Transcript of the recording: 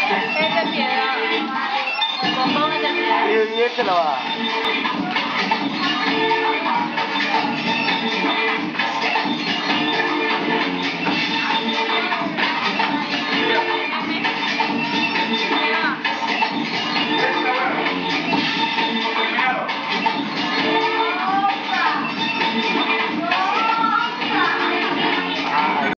Es de piedra. El bombón es de piedra. Y este lo va.